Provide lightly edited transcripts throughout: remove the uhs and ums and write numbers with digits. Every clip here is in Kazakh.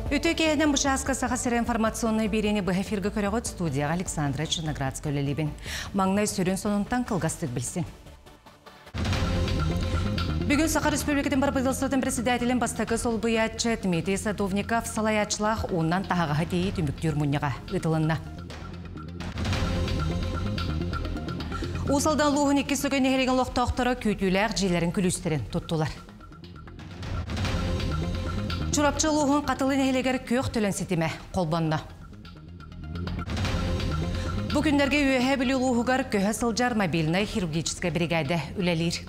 Үтөкеһенен бушааска сахасыр информационный берени бэхэфиргэ көрөгөт студияга Александра Черноградская өлелибин. Маңнай сүрін сонунтан кылгастык билсин. Бүгін Саха Республикатын барбыдылсытын председателин бастакы сол буячы Дмитрий Садовников салаячылах оннан тағаға дейі түміктер мұньяға ұтылынна. Усалдан луғын 2 сөген нехереген лоқтақтары көйтілер жейлерін күлістерін тұттылар. Чурапчы луғын қатылы нехелегер көк төлен сетіме қолбанна. Бүгіндерге үйе білі луғығар көхі сылжар мобильный хирургическая бригада үлелер.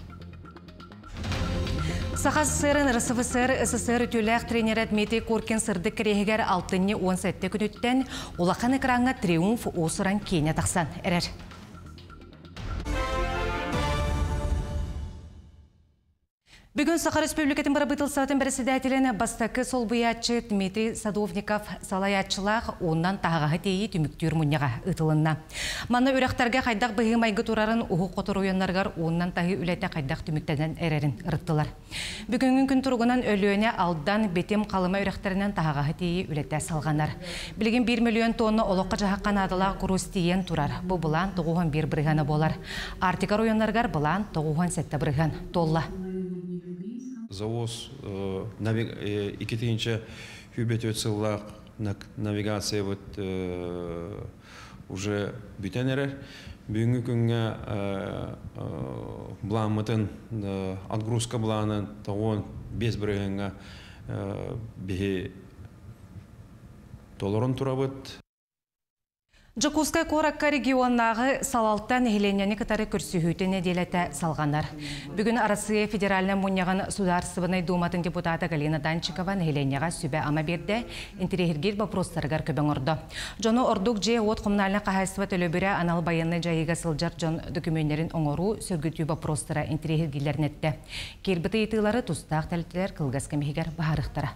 Саха СССР, РСФСР, СССР ütülәк тренері Дмитрий Коркин сырды керегер 6-17 күніттен улақан экранға триумф осыран кейіне тақсан әрер. Бүгін Саха Республикатын барбытылсатын председателін бастакы сол буячы Дмитрий Садовников салаячылақ оннан тағаға дейі түміктер мұньяға ұтылынна. Маны өріқтарға қайдақ бұғы майғы тұрарын ұғы қотыр ойынларғар оннан тағы үләті қайдақ түміктеден әрерін ұрттылар. Бүгінгі күн тұрғынан өліөне алдан бетем қалыма өріқтарынан тағаға дейі үләті салғанар. Білген 1 миллион тонны олыққа жағаққан адылақ құрус тиен тұрар. Бұл бұлан 91 бірғаны болар. Артикар ойынларғар бұлан 97 бірған толла. Завоз икетинче хүбет өтсыллақ навигация уже бүтенерер. Бүгінгі күнге бұланмытын отгрузка бұланын тауын 5 бірігінге бейі долларын тұрабыд. Жакускай Коракка регионнағы салалтан хеленяны кытары көрсүхүтіне делеті салғандар. Бүгін Россия федеральны мұнияған Сударсывыны думатын депутаты Галина Данчикова хеленяға сүбе ама берді, интерегергер вопростарығар көбен орды. Жону ордук же от коммунальны қағайсыва төлөбірі анал байынны жайыға сылжар жон документтерин оңору сөргүтүү вопростара интерегергерлерін етті. Кербіті етілері тұстақ тәлітілер кылгас кемегер бағарықтара.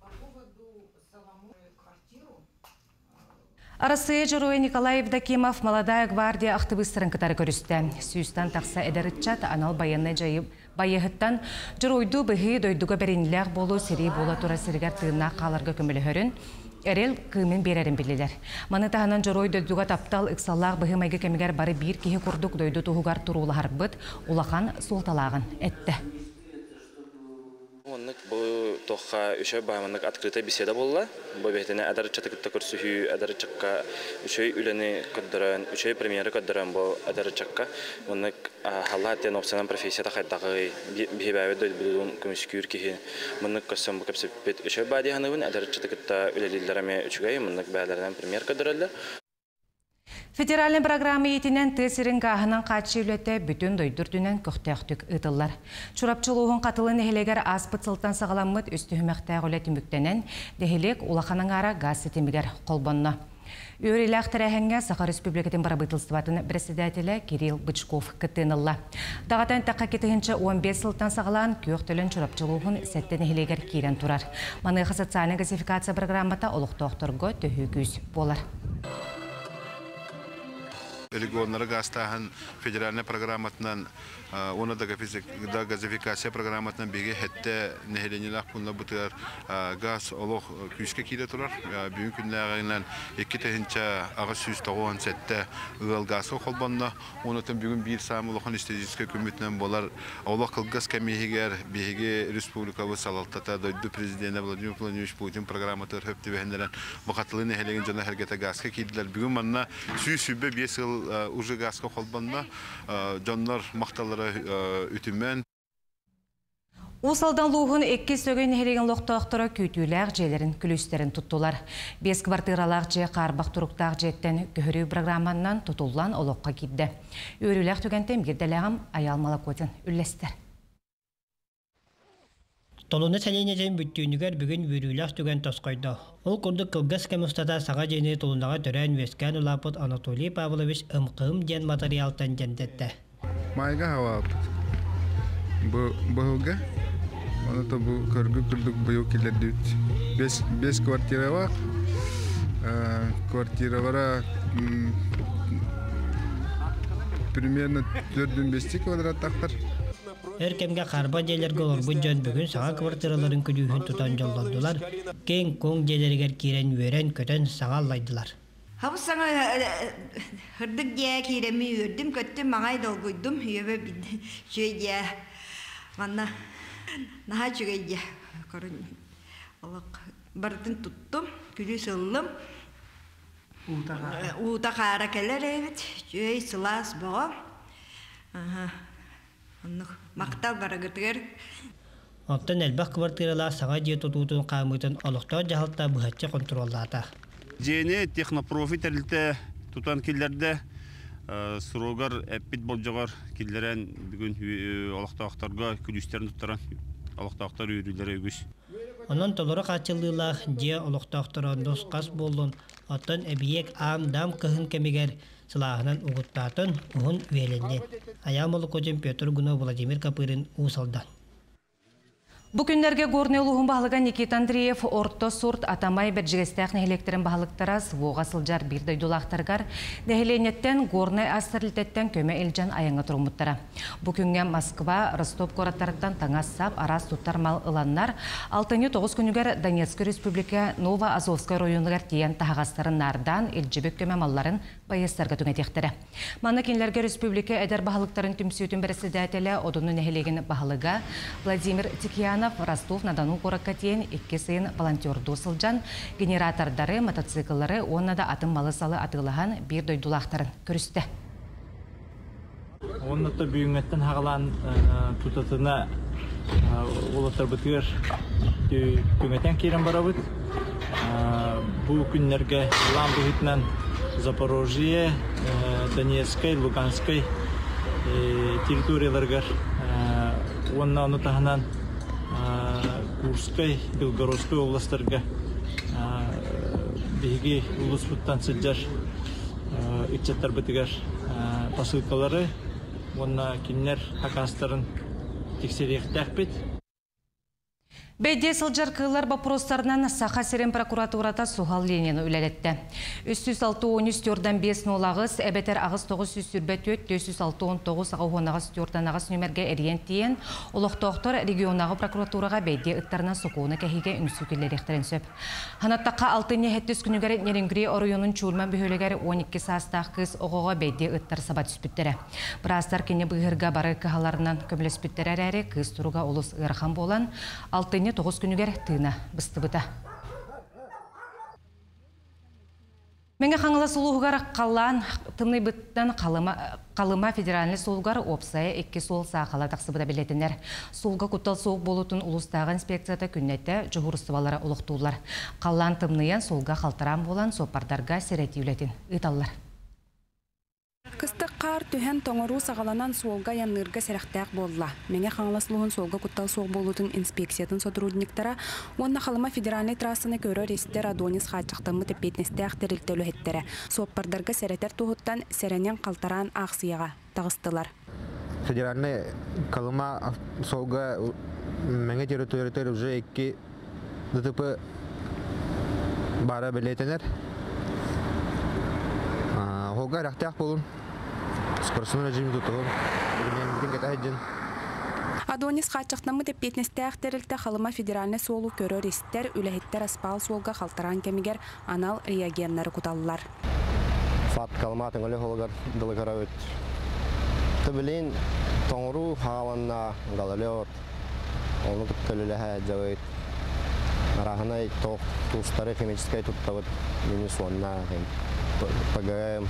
Арасы Журуэ Николаев Дакимов молодая гвардия активистерин кытары көрүстө. Сүйстан такса эдеритчат анал баянны жайып байыгыттан Журуйду быхы дойдуга беринлер болу сери бола тура сиргер тыына каларга көмөлөһөрүн эрел кымын берерин билилер. Маны таханан Журуй дойдуга таптал ыксаллах быхы майга кемигер бары бир кихи курдук дойду тугугар турулахарбыт улахан султалагын этти. Оннық бұл тоққа үші бағыманық открыта беседа болла. Бұл бәйтіне әдір чатықытта көрсүхі, әдір чаққа үші үліні көддірін, үші премьері көддірін бұл әдір чаққа. Оннық халла әттен опсынан профессията қайдағы бейбәуі дөйді бұлуын көміскүйір кейі. Мұнық көсім бұл көпсіппет үші бәді ғанығын әдір чатықытта үлелілдеріме үшігай, мұнық бәлерден премьер көддірілдер. Федеральный программа етінен тесірін қағынан қатшы үлетті бүтін дойдырдүнен көқтеқтік ұтылар. Чурапчылуғын қатылын әхелегер аспыт сылтан сағаламыд үстіхімәқтәғ үлеті мүктенен дәхелек улақаның ара газ сетемігер қолбанна. Үйреләқ тәрәхенге Саха Республикатын барабытылсыватын председателі Кирилл Бычков кіттінілі. Дағатан таққа кетігінші 15 сылтан сағалан көк төлін чурапчылуғын сәттен әхелегер кейрен тұрар. Маныға социальный газификация программата олықтоқтырғы төхі күз болар. Регионнары гастахан федеральная программатынан оны да газификация программатынан беге хетте нехеленилах пунла бутыр газ олох күскә килә турар. Бүгүн көннәреннән 2-нче агыс 197 ыл газы холбанна. Онытын бүгүн бир сам олохын статистика көмүтнән болар. Олох кылгас кемигер беге республикабы салалтата дойду президент Владимир Владимирович Путин программатыр хөп дибендерен бакатлы нехелеген жана хәрәкәтә газга килделәр. Бүгүн манна сүбе 5 ел уже газга холбанна жаннар макталары үтүмен. Усалдан луғын 2 сөгін хереген лоқтақтыра көйтілер жейлерін күлістерін тұттылар. 5 квартиралақ же қарбақ тұрықтақ жеттен көхірі программаннан тұтылан олыққа кетті. Өріләқ түгентен бірделәғым Аял Малакотин үллестер. Толуны сәлейнежен бүттүйінігер бүгін өріләқ түген тосқойды. Ол күрді кылгас кемустата саға жені толунаға түрән вескен ұлапыт Анатолий Павлович ұмқым ден материалтан жендетті. Майга хава бұғылға, оны да бұл көргі күрдік бұйыл келеді. 5 квартира var. Квартира примерно 4-5 квадраттақтар. Эркемге қарба желерге олорбу жөн бүгін саға квартираларын күдүйін тұтан жолдалдылар. Кен коң желергер кирен өрен көтен сағаллайдылар. Хабы саңа хырдық дия киреми өрдім, көттім маңай долгуйдым, үйебе жөй дия. Манна наға жөй дия. Бардын туттым, күлі сылым. Ута қара кәлер әйбет, жөй сылас бұға. Мақтал барағытығыр. Оттан әлбақ квартиралар саға жие тұтуытын қамытын олықтау жағалта бұхатчы контроллата. Жені технопрофи тәрілті тұтан келдерді сұрогар әппет бол жоғар келдерен бүгін олықтауқтарға күлістерін тұттаран олықтауқтар үйрілері өгіз. Онын толыры қачылылақ жие олықтауқтарын дос қас болын, оттан әбиек ам-дам кығын кемегер сылағынан ұғыттатын ұғын үйеленден. Аямолы көжен Петр Гуно Владимир Капырин ұсалдан. Бу күннерге горный улуғын бағылыған Никита Андреев орто сорт атамай бәджігестәқ нәхелектерін бағылықтара суға сылжар бірді дулақтарғар нәхеленеттен горный астырлітеттен көмі елжан аяңы тұрмыттара. Бу күнге Москва, Ростов қораттарыттан таңассап арас туттар мал ыланнар 6-9 күнігер Донецкий республика Нова Азовская районығар тиен тағастарын нардан елжібек көмі малларын байыстарға түңетектері. Маны кенлерге республика әдер бағылықтарын түмсүйетін бірісідәтелі одыны нәхелеген бағылыға Владимир Тикьян Ростов-на-Дону қораккатиен 2 сайын волонтер досылжан, генератордары, мотоциклары, оннада атын малы салы атылыған бір дойдулақтарын көрісті. Оннаты бүйіңеттен хағылан тұтатына олатар бұтығыр көметтен керен бара бұд. Бұл күнлерге лан бұғытынан Запорожье, Донецкай, Луганскай территорияларғар онна онытағынан Курскай, Белгородской областарға бейге ұлыс бұттан сылжар үтчаттар бұтығар посылкалары, онна кенлер хакастарын тексеректәк бет. Бәйде сылжар кылар бапростарынан Саха Серен прокуратурата Сухал Ленин үләлетті. 306-13-5 нолағыз, әбетер ағыз 904-406-19 ағуғынағыз 4-ағыз нөмерге әрген тиен, олықтоқтыр регионағы прокуратураға бәйде ұттарына сұқуыны кәхеге үңсікілер ектірін сөп. Ханаттаққа 6-7 күнігері Неренгүрей оройының чулман бүйөлігері 12 састақ қыз оғыға бәйде ұттар сабат үспіттері. Бірастар кені бұғырға бары кағаларынан көмілі үспіттері әрі қыз тұруға олыс ұйырхан болан 6-9 күнігер тыына бұсты-бұта. Менге қаңылы сұлуғығар қалан тымны бұттан қалыма федеральный солғар опсая 2 сол сақала тақсыбыда білетінер. Солға құттал соғ болутын ұлыстағы инспекцията күннетті жүғырыстывалары ұлықтулар. Қалан тымныян солға қалтаран болан сопардарға сереті үлетін. Үталлар. Кыстық қар түхен тоңыру сағаланан суолға яннырға сәріқтәк болла. Менге қаңласылығын суолға құттал соқ болудың инспекциятын сотрудниктара, онна қалыма федеральный трассаны көрі рейстер Адонис қачықтымы тепетнестәк тәрілтелі әттері. Соппардарға сәрәтер тұғыттан сәрәнен қалтаран ақсияға тағыстылар. Федеральный қалыма соғға менге территория уже 2 ДТП бара білетінер. Олға рақтақ болын. Скоростной режиме тұтығын. Адонис қачықтымы тепетнестәк тәрілті қалыма федеральный солу көрі рейстер үләхеттер аспал солға қалтаран кемігер анал реагенлері құталылар. Фат қалыматын өлі қолығар дылығара өт. Түбілін тоңыру қағаланна ғалылы өт. Оны күттілілі әджауыт. Арахынай туыстары химическай тұттауыт. Мені суанна ПГМ.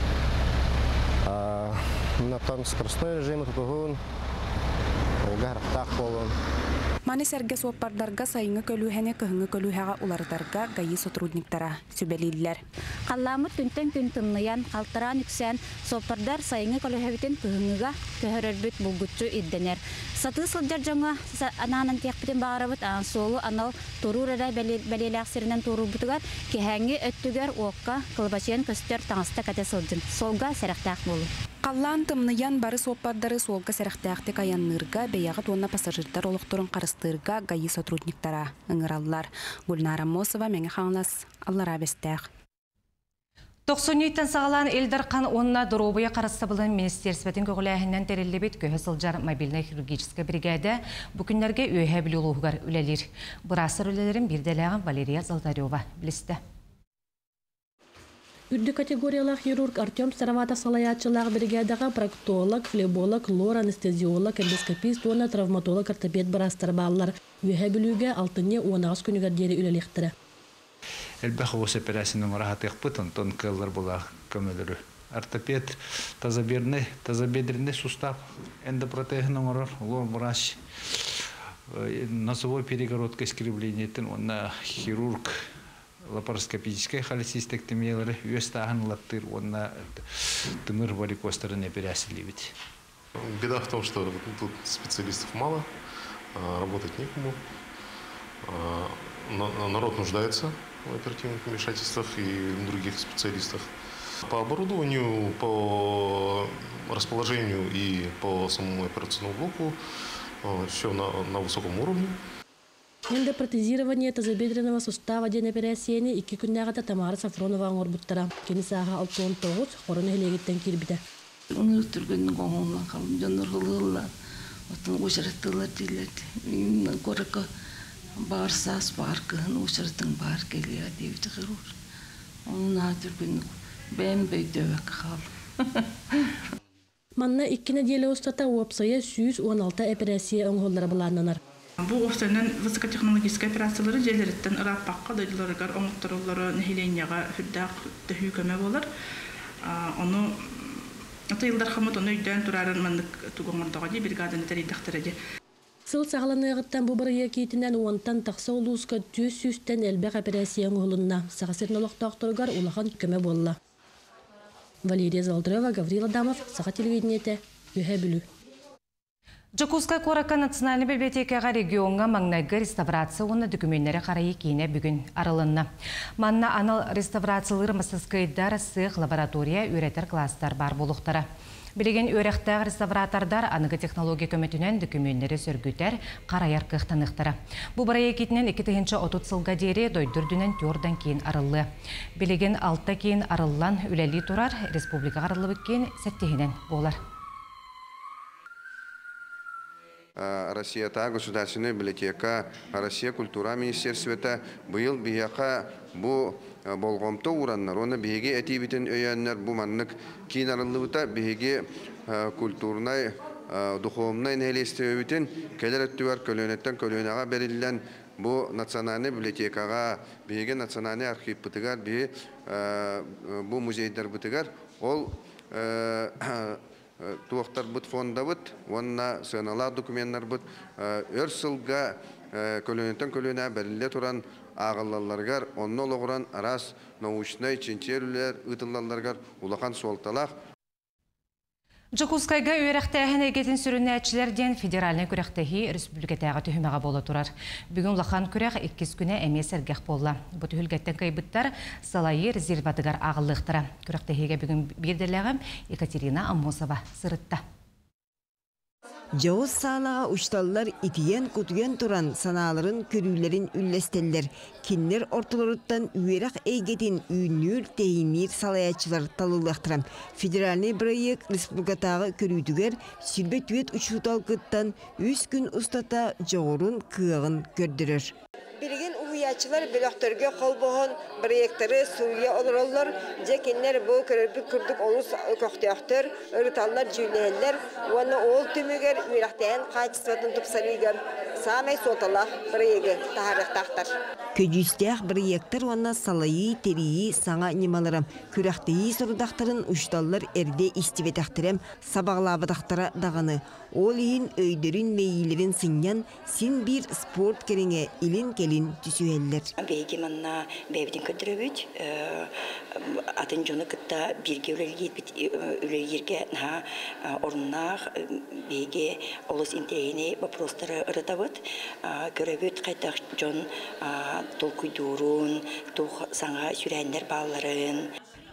Там скоростной режим тұтығын. Олға рақтақ болын. Маны сәрге соппардарға сайыңы көлуhәне көхіңі көлуhәға улардарға гайы сотрудниктара сөбелейлілер. Қалламы түнтен күн тымныян, қалтаран үксән, соппардар сайыңы көлуhәбітен көхіңіға көхірірбіт бұлгүтчу идденер. Саты сылдар жаңа ананан текпітен бағарабыт, солы анал тұрурада бәлеләқсерінен тұру бұтығар, кехәңі өттігер оққа қылбачен көстер таңыста кәте сылдың. Солға сәріқтәқ болу. Қаллан тымныян бары соппардары солға сәріқтәқті қаяннырға бәяғыт онна пассажирдар олықтырын қарыстырға гайы сотрудниктара ыңыралылар. Гүлнара Мосова, мәңі қаңлас, Аллара бәстәқ. 90-тан сағалан Элдарқан онна дұробыя қарастабылын министерстветін көғіләхінен тәрелебет көйі сылжар мобильный хирургическая бригада бүкіндерге өйе білі олуғығар үлелер. Бұрасыр үлелерін бірделәғын Валерия Золотарева білісті. Үрді категориялық хирург Артем Сараватов салаятчылағы бригадаға проктолог, флеболог, лор, анестезиолог, эндоскопист, оны травматолог, ортопед бұрастар балылар. Өйе білуге 6-10 күнігер дері үлелектірі. Элбэх ос операцияның рахатық бұтын тонкалар бола көмелері. Ортопед, тазобедренный сустав, эндопротезінің ұрыр, лор врач, носовой перегородка искривлениетін, онна хирург, лапароскопическая холецистектомиялары, өз тағын латтыр, онна тымыр варикостарын операциялевить. Беда в том, что тут специалистов мало, работать некому. Народ нуждается в оперативных вмешательствах и других специалистах. По оборудованию, по расположению и по самому операционному блоку все на высоком уровне. Эндопротезирование тазобедренного сустава ден операцияны 2 күннәгәдә Тамара Сафронова аңорбуттара. Кенисаға 6-9 хорон хелегеттен кирбиде. Оны түргеннең гоңгоннан калып җаннаргылыла. Отын ошыртылар диләр. Корка Барсас паркын ушыртың бар келия дейбіті ғырур. Оның атырбын бәм бәйдәвәк қал. Манна 2 неделя устата уапсая 116 операция оңғоллары бұлананар. Бұл офтарынан высокотехнологический операциялары желереттен ұраппаққа дайдыларығар оңықтырылары нәхиленияға хүрдәқ төхі көмі болар. Оны атайылдар қамыт оны үйден тұрарын мандық туғыңырдығы де бригаданы тәрейдіқтірі де. Сыл сағаланығыттан бұл бірге кейтінен уантан тақса олуысқа 200-тен әлбәқ операция оңғылынна. Сағасырын олықтақтырғар улахан көмі болла. Валерия Золотарева, Гаврил Адамов, Саға телевидениеті, өйе білу. Жакускай Корака национальный библиотекаға регионға маңнайғы реставрация оны документтері қарайы кейіне бүгін арылынна. Манна анал реставрациялыр масыскайдар сық лаборатория үйретер класстар бар болуқтары. Білеген өрәқтәғ реставратордар анығы технология көметінен документтері сөргітер қарайар қықтанықтары. Бұл барайы кетінен 2-30 сылға дері дойдүрдінен төрден кейін арылы. Білеген 6 кейін арыллан үләлі тұрар республика арылы бүккен сәттегінен болар. Россия государственная библиотека, Россия культура министерствета быйыл бияка бу болгомто ураннар, оны биһиги этибитин өйәннәр бу маннык кийин арылыбыта биһиги культурнай духовный нәлестебитин келер өттүгәр көлөнөттөн көлөнага берилген бу национальный библиотекага биһиги национальный архив бытыгар би бу музейдер бытыгар ол туақтар бұт фонда бұт, онына сыналар документтар бұт, өрсілға көлөнеттен көлөне бәрілі тұран ағылаларғар, онны олығыран арас научный ченчерулер ұтылаларғар улақан суалталақ. Жакускайга үйрәқтәхін әгетін сүрінәтшілерден федеральный күрәқтәхи республикатаға түхімеға бола тұрар. Бүгін лақан күрәқ 2 күні әмес әргәқ болла. Бұт үлгәттен кайбыттар салайы резерватығар ағылықтыра. Күрәқтәхиге бүгін берділәғім Екатерина Аммосова сырытта. Жауыз сағалаға ұшталылар итиен күтген тұран саналарын көрүлерін үллестелдер. Кинлер ортылырыттан үйерақ әйгетін үйінер теймир салаячылар талылықтырам. Федеральный проект республикатағы көрүдігер сүрбет үйет ұшутал күттан 3 күн ұстата жоғырын кығын көрдірір. Bilgin uğuyaçılar bölüktörge kolboğun proyektörü Suriye olurlar. Cekinler bu körübü kurduk olus köktüktür. Örütallar cüleyeller. Onu oğul tümüger üyelekten kaçısıvatın tupsarıgar. Samay sotalah proyekti taharık tahtır. Köcüstək proyektör ona salayı, teriyi, sana nimalarım. Kürekteyi sorudaktarın uçtallar erde istivetəktirem sabağlabıdaktara dağını. Olihin öydürün meyillerin sinyan sin bir sport kerine ilin kelin tüsüyeller. Beygi manna beyvdin ködürövüt. Atın jonu kıtta birge üleliyirge orunnar beygi olus inteyini baprostara ıratavut. Görövüt kaytak jon tol kuydurun, tuh sana sürenler bağların.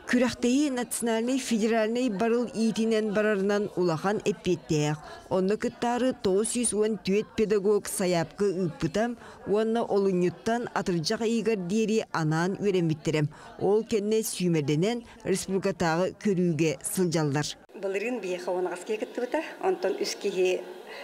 Күрәхтеyi национальный федеральный барыл иитинен барарынан улахан эппеттеяк. Онны кыттары 910 педагог саяпкы ыппытам, онна олуньюттан атыржак игар дери анан өрембиттерем. Ол кенне сүймеденен республикатағы көрүүге сылжалдар. Былырын бияқа оңағыз кекітті онтон үскеге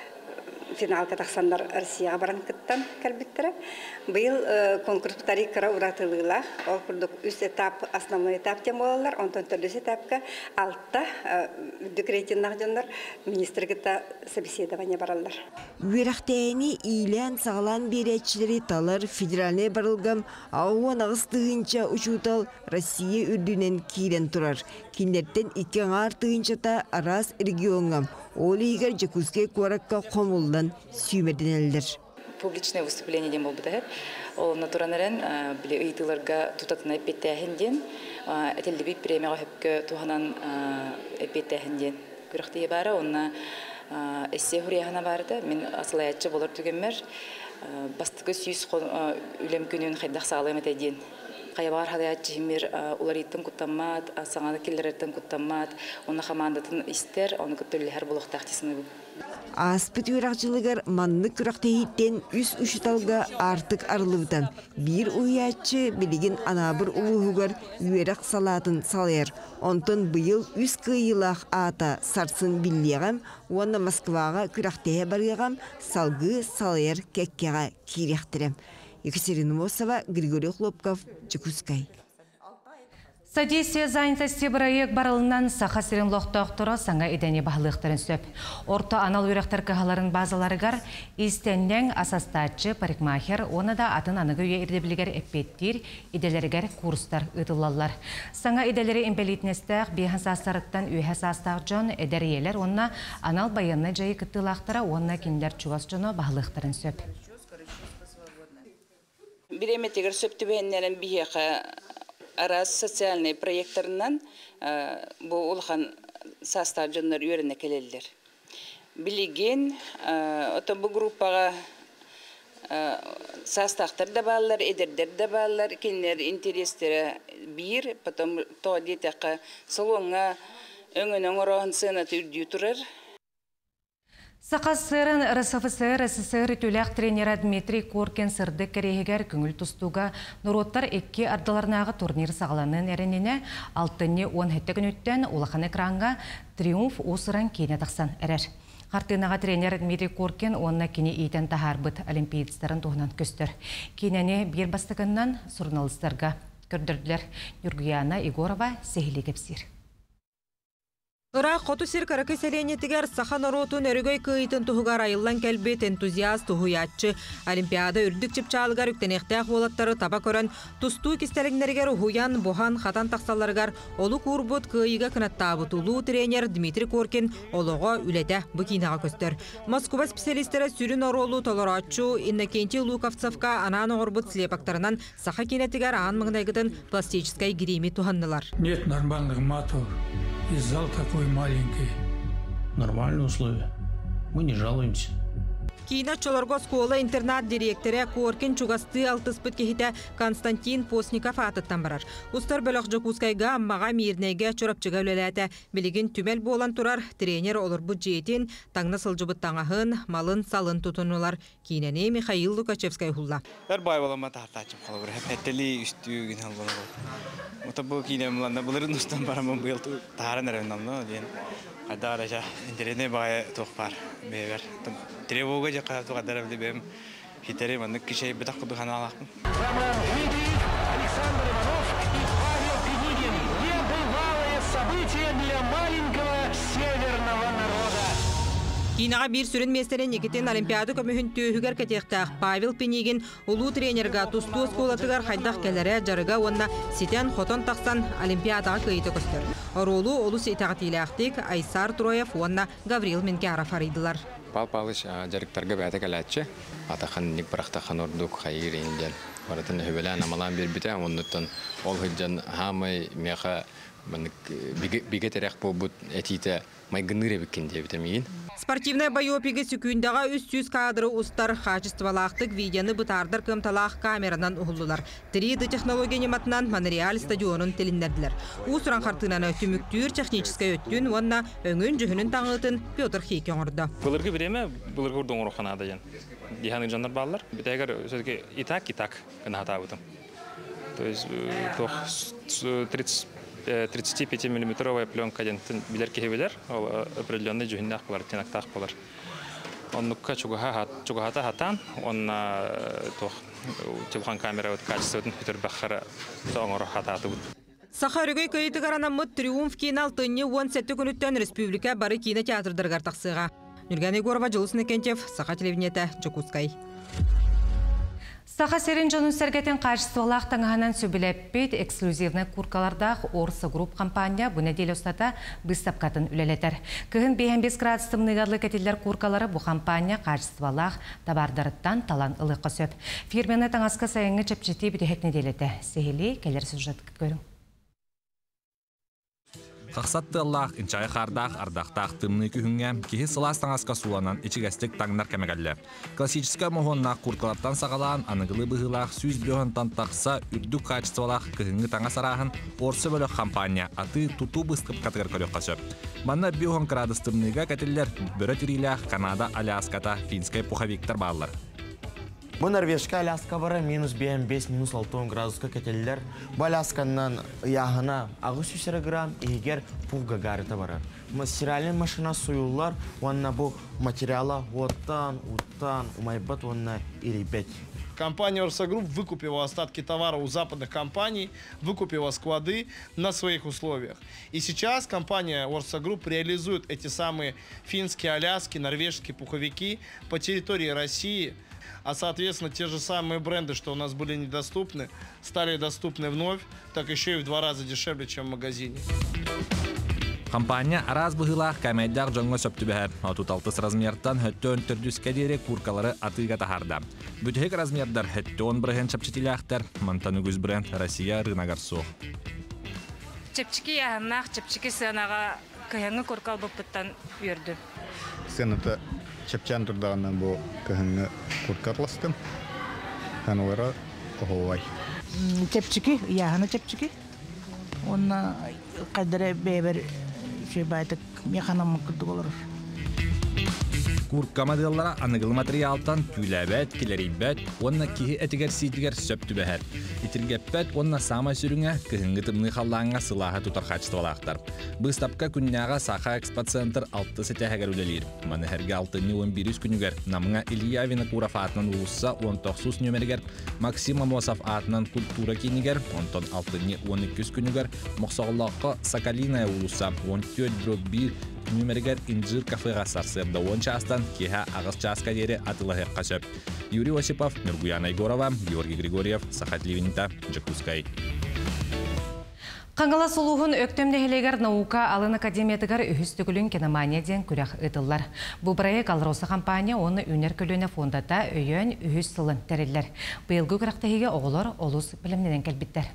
финалка тақсандар Россияға баран кыттан кәлбеттірі. Бұл конкурс бұтары кіра ұратылыла. Ол күрдік үс этап, основной этап тем болалар. Онтон төрлес этапка алтта декретиннақ жондар министргіта собеседование баралдар. Үйрақтайыны ийлен сағалан беретчілері талар федеральный барылгам ауын ағыстығынша ұшутал Россия үрдінен кейлен тұрар. Киндерттен 2 артығыншата арас регионгам. Ол егер Жакуске қоракка қомылдан сүймеденелдер. Публичное выступление дем был бы ол натуранерен биле ыйтыларга тутатына эппеттәһинден этелдеби премияга хөпкө туханан эппеттәһинден күрәхтие бара онна эссе хурияхана барды мен аслаячы болар түгенмер бастыгы сүйс үлем күнүн хайдак саалым этеден Кайбар хадаятчы химир уларыттын куттамат, саңаны киллереттен куттамат, оны хамандатын истер, оны көттөлләр булык тактисыны бу. Аспыт үрақчылығыр манны күрақтайыттен үс ұшыталға артық арылыбытан. Bir уячы білігін анабыр ұлығығыр үйерақ салатын салайыр. Онтын бұйыл үс күйілақ ата сарсын біллеғам, оны Москваға күрақтайы барғағам салғы салайыр кәккеға кейректірем. Екатерина Мосова, Григорий Хлопков, Чекускай. Содействие занятости проект барылынан саха сирен лоқтоқтыры саңа едене бағылықтарын сөп. Орта анал үйректер кағаларын базаларығар истеннен асастатчы парикмахер, оны да атын анығы үйе ердеблігер әппеттер, иделерігер курстар ұтылалар. Саңа иделері импелитнестәқ бейхан састарыттан үйе састақ жон әдер елер, онына анал байынны жайы күттілақтыра, онына кендер чуас жоны бағылықтарын сөп. Биреметегер сөпті бәйінлерін бейеқі арас социальный проекттарынан бұл ұлған састар жонлар үйеріне келелдер. Білеген, бұл группаға састақтар да балалар, едердер да балалар, кенлер интерестері бір, потом тоға детеқі солуңа өңінің ұрағын сынаты үрдей тұрар. Сақасырын РСФСР, СССР түләқ тренера Дмитрий Коркин сырды кәрегер күңіл тұстуға Нұроттар 2 ардыларнағы турнир сағаланын әрініне 6-10 күн өттен олақан экранға триумф осыран кейіне тақсан әрер. Қартынаға тренер Дмитрий Коркин онына кені ейтен тахарбыт олимпиадстарын туғынан көстір. Кейнені бір бастығынан журналистарға көрдірділер. Юргияна Егорова сехілі кепсір. Ырақ қоту сир каракы селенетігер сахан оротун өрігөй күйітін тұхығар айылан кәлбет энтузиаст тұхуятчы. Олимпиада үрдік чіпчалығар үктенектәқ болаттары таба көрін тұсту кестелігнергер ұхуян, бұхан, хатан тақсаларығар олы курбут күйігі кінаттабы тұлу тренер Дмитрий Коркин олығы үлеті бұкинаға көстер. Москва специалистері сүрін оролу толоратчу Иннокентий Луковцовка анан оғырбыт слепактарынан саха кенетігер аң мыңдайгыдың пластическай грими туханнылар. Нет нормальных матов. И зал такой маленький. Нормальные условия. Мы не жалуемся. Кина Чолорго школа интернат директоры Коркин чугасты алтыспыт кехите Константин Постников атыттан барар. Устар бөлөк Жакускайга аммага мирнеге чорапчыга өлеләте билигин түмел болан турар тренер олар бу жетин таңна сылжыбыт таңахын малын салын тутунулар. Кинене Михаил Лукачевскай хулла. Бер бай болама тартачым калыр. Хәттели үстүгүн алган. Мото бу кинемланда булырын устан барамын быел тарын эреннамны ден. Адараja интернетне бай тохпар бевер. Тревога же кафту кадарам дебем. Хитере мандык кишей бетак куду ханалакмын. Александр Иванов и Павел Пенигин. Небывалое событие для маленького северного народа. Кинаға бір сүрін местерен екетен Олимпиады көмігін түйігер кетектәқ Павел Пенигин ұлу тренерға тұсту сколатығар қайдақ кәлері жарыға онына сетен хотон тақсан Олимпиадаға көйті көстер. Оролу олу сетағатилі ақтик Айсар Троев онына Гаврил Менке арафаридылар. Пал-палыш жарықтарға бәті кәләтші. Атақан ник бірақтақан ордук қайыр енден. баратын хөбелән амалан бер битә, оннан ол хыҗан хамай меха биге терәк булбут этите майгыныры бикин дип битәмин. Спортивная байопиге сүкүндәгә 300 кадры устар качестволактык видеоны бутардар кымталах камеранан угуллар. 3D технология нематнан Монреаль стадионын телиннәрдиләр. Усран хартынаны төмүктүр техническая өттүн ванна өңөн жөһүнүн таңытын Петр Хейкен орда. Былыргы биреме, былыргы урдың уруханада ян. Диханы жандар баллар. Битәгәр сөзге итак гына хатабытым. То есть 35-миллиметровая пленка билерки хевелер, определенный жугиннах болар, тенактах болар. Он нукка чугахата хатан, он телефон камера качественно Питер Бахара тоңор хататы. Сахарыгай кайытыгаранаммыт триумф киналтыны 17 күнүттөн республика бары кинотеатрдаргар тақсыға. Нурган Егорова, Жылыс Некентьев, Саха телевидениеті, Жокускай. Саха серин жонун сергетен качестволах таңғанан сөбілеппейд эксклюзивный куркалардақ Орса групп компания бұл неделе ұстата бұстапқатын үлелетер. Кығын 55 градустым ныгарлы кәтелер куркалары бұл компания качестволах табардарыттан талан ылыққа сөп. Фирмені таңасқа сайыңы чепчеті бүдехек неделеті. Сехели келер сюжет көрің. Қақсатты Аллах инчай қардақ ардақтақ тымны күхінге кехі сыластан асқа суланан ичігәстік таңнар кәмегәлі. Классическа мұғынна куркалардан сағалан анығылы бұғылақ сүз біліғантан тақса үрдік качестволақ күхінгі таңа сарағын Орсы бөлік компания аты тұту бұстып катығыр көлік қасып. Манна биоған градус тымныға кәтелер бөрі түрилях Канада, Аляската, финскай пуховиктар балылар. Бұл Норвежка Аляска бары -5–6 градуска кетелілер. Бұл Алясканнан яғына ағы сүсірі грамм, егер пуға гарыта барар. Стиральный машина суюлар, онна бұл материала оттан, умайбат, онна ирибет. Компания Орса Групп выкупила остатки товара у западных компаний, выкупила склады на своих условиях. И сейчас компания Орса Групп реализует эти самые финские, аляски, норвежские пуховики по территории России. А соответственно, те же самые бренды, что у нас были недоступны, стали доступны вновь, так еще и в 2 раза дешевле, чем в магазине. Компания араз бұғылақ кәмәйдәқ жоңға сөпті бәр. 36 размерттан хөттөн түрдүс кәдері куркалары атыға тахарда. Бүтек размердар хөттөн бірген чапчетіләқтер, мантаны күз бренд Россия рынагар соқ. Чапчики яғыннақ, чапчики сынаға күйіңі куркал бұппыттан үйірді. Сыната чапчан тұрдағынан бұл күйіңі куркарластым. Хануара оғылай. Чапчики, яғына чапчики. Онна қадыры бәбір байтык механам күрдік олар. Курка моделлара анығыл материалтан түйләбәт, келерейбәт, онна кихи әтігер сетігер сөпті бәхәр. Итіргеппәт, онна сама сүріңе кіхінгі тымны қаллаңа сылаға тұтар қачтывалақтар. Бұстапқа күнняға Саха экспоцентр 6 сетәхәгер үлелер. Маны әрге 6-11 күнігер. Намыңа Илья Винокуров атынан ұлысса 19 нөмергер, Максим Амосов атынан культура кейнігер, 6-12 күнігер, Моқсағылаққа Соколиная ұлысса 14-1 нөмергер инжир кафеға сарсырда 10 частан кеха ағыз часка дері атылығы қашып. Юрий Осипов, Нургуяна Егорова, Георгий Григорьев, Саха телевидениеті, Жакускай. Қаңғала сұлуғын өктемдегелегер наука алын академиятығар үхістігілін киномания ден күрек ұтылар. Бұл проект Алроса компания оны үнер көліне фондата өйен үхіс сылын тәрелер. Бұйылғы күректегеге оғылар олыс білімнеден кәлбіттер.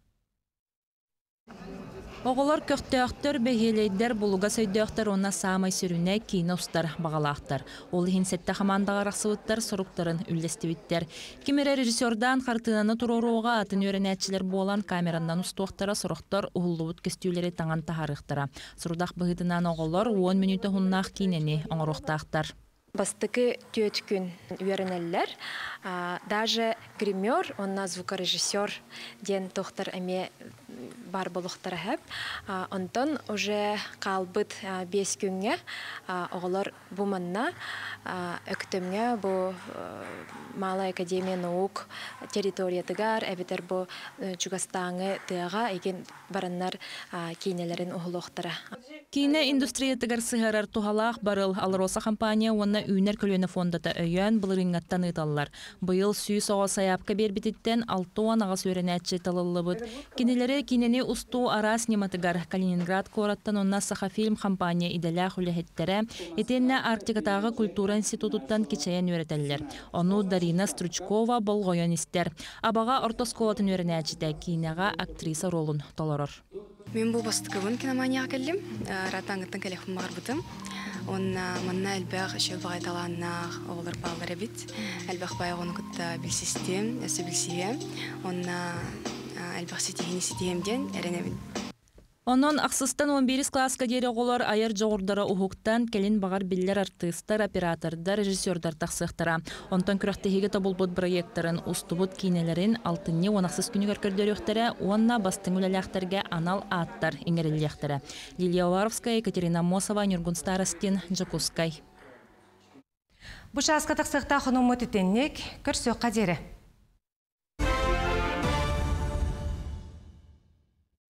Оғылар көқтіяқтыр, бәйгелейдер, бұлыға сөйдіяқтыр, онна самай сүріне кейіні ұстар бағалақтыр. Ол хинсетті қамандаға рақсывыттар, сұрықтарын үлдестівіттер. Кемері режиссердан қартынаны тұруруға атын өрінәтчілер болан камерандан ұстуақтара сұрықтар ұғылуыт кестеулері таңан тахарықтыра. Сұрудақ бұғыдынан оғылар 10 минуты ғыннақ кейінені оңырықтақтар. Бастықы төт күн үйерінелер, даже гример, онна звукорежиссер ден тоқтар әме бар болуқтар әп. Онтон уже қалбыт 5 күнге оғылар бұманна өктімге бұ Мала Академия наук территориятығар, әбетер бұ Чугастаңы тыға еген бараннар кейнелерін оғылуқтара. Кейне индустриятығар сығарар туғалақ барыл Алроса компания онна үйнер көлені фондата өйен бұлырыңаттан ұйталылар. Бұйыл сүй соға саяпқа бербететтен 6 ағас өренәтші талылы бұд. Кенелері Ити кинени усту арас нематыгар Калининград кораттан онна Сахафильм компания иделях үлехеттере, итенне Арктикатағы культура институтуттан кичайын өретеллер. Ону Дарина Стручкова болғойон истер. Абаға ортосколатын өренәчіде кейнеға актриса ролын толорор. Мен бұл бастықывын киноманияға келдім. Ратаңғыттың кәлеқпін мағыр бұтым. Онна манна әлбәқ шел бағай таланнақ оғылар балдар әбіт. Әлбәқ бай оғыны күтті білсістем, әсі білсие. Онна әлбәқ сетігені сетігемден әрен әбін. Онон ақсыстан 11 класска дері оғылар айыр жоғырдары ұхуқтан келін бағар биллер артыстар, оператордар, режиссердар тақсықтара. Онтан күрақтығығы табылбыд проекттарын ұстыбыд кейнелерін алтынне онақсыз күнігер көрдер өқтері, онна бастың үләләқтірге анал аттар еңеріліқтірі. Лилия Варовская, Екатерина Мосова, Нюргун Старостин, Джакускай. Бұша асқа тақсықта құнымы түтеннек көрсөк қадері.